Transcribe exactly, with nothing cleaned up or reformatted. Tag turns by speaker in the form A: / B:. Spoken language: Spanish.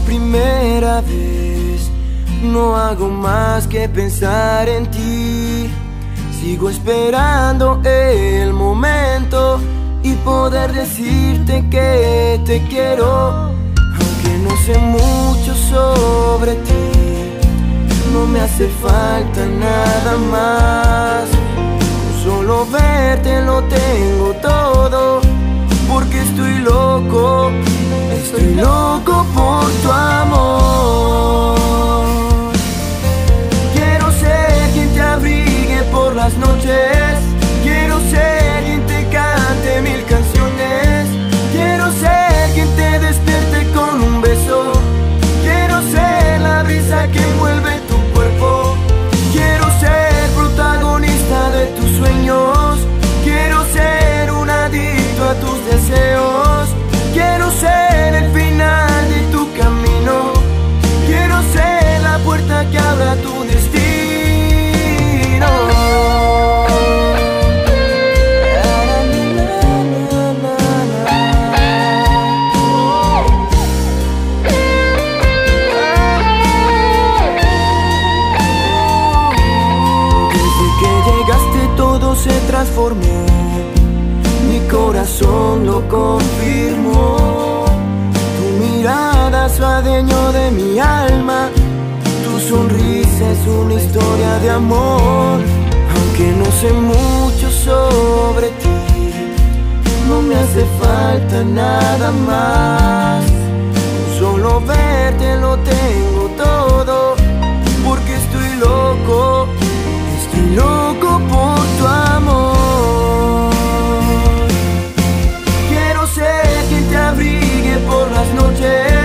A: primera vez. No hago más que pensar en ti. Sigo esperando el momento y poder decirte que te quiero. Aunque no sé mucho sobre ti, no me hace falta nada más. Con solo verte lo tengo todo, porque estoy loco, estoy loco por tu amor. Quiero ser quien te abrigue por las noches, quiero ser quien te cante mil canciones, quiero ser quien te despierte con un beso, quiero ser la brisa que envuelve tu cuerpo, quiero ser protagonista de tus sueños, quiero ser un adicto a tus deseos, quiero ser el final de tu camino, quiero ser la puerta que abra tu destino. Desde que llegaste todo se transformó, mi corazón lo confirmó. Tu mirada es adueño de mi alma, tu sonrisa es una historia de amor. Aunque no sé mucho sobre ti, no me hace falta nada más. Con solo verte lo tengo todo, porque estoy loco, estoy loco por tu amor. Quiero ser quien te abrigue por las noches,